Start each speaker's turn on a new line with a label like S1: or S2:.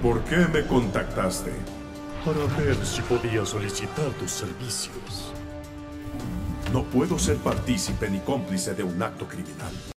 S1: ¿Por qué me contactaste?
S2: Para ver si podía solicitar tus servicios.
S1: No puedo ser partícipe ni cómplice de un acto criminal.